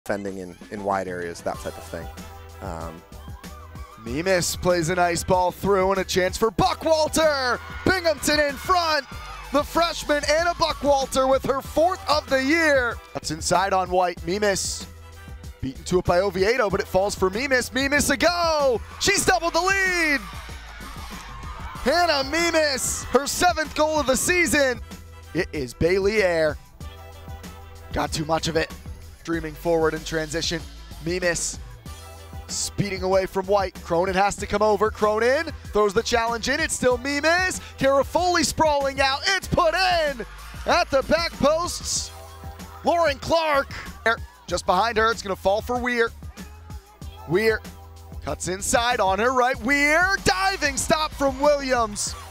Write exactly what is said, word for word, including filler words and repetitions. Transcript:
defending in, in wide areas, that type of thing. Um, Mimis plays a nice ball through and a chance for Buckwalter. Binghamton in front. The freshman Anna Buckwalter with her fourth of the year. That's inside on White. Mimis beaten to it by Oviedo, but it falls for Mimis. Mimis a go. She's doubled the lead. Hannah Mimis, her seventh goal of the season. It is Bailey Air. Got too much of it. Streaming forward in transition. Mimis speeding away from White. Cronin has to come over. Cronin throws the challenge in. It's still Mimis. Carafoli sprawling out. It's put in at the back posts. Lauren Clark just behind her. It's going to fall for Weir. Weir cuts inside on her right. Weir diving stop from Williams.